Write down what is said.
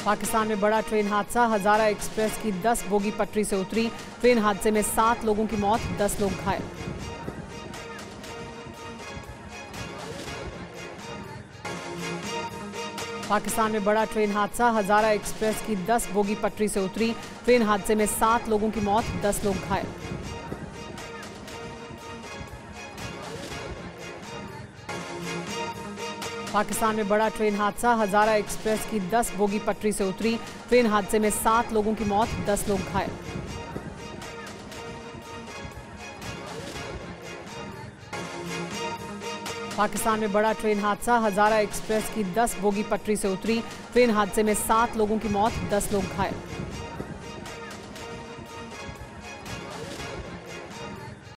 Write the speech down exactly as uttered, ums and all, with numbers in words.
पाकिस्तान में बड़ा ट्रेन हादसा, हजारा एक्सप्रेस की दस बोगी पटरी से उतरी। ट्रेन हादसे में सात लोगों की मौत, दस लोग घायल। पाकिस्तान में बड़ा ट्रेन हादसा, हजारा एक्सप्रेस की दस बोगी पटरी से उतरी। ट्रेन हादसे में सात लोगों की मौत, दस लोग घायल। पाकिस्तान में बड़ा ट्रेन हादसा, हजारा एक्सप्रेस की दस बोगी पटरी से उतरी। ट्रेन हादसे में सात लोगों की मौत, दस लोग घायल। पाकिस्तान में बड़ा ट्रेन हादसा, हजारा एक्सप्रेस की दस बोगी पटरी से उतरी। ट्रेन हादसे में सात लोगों की मौत, दस लोग घायल।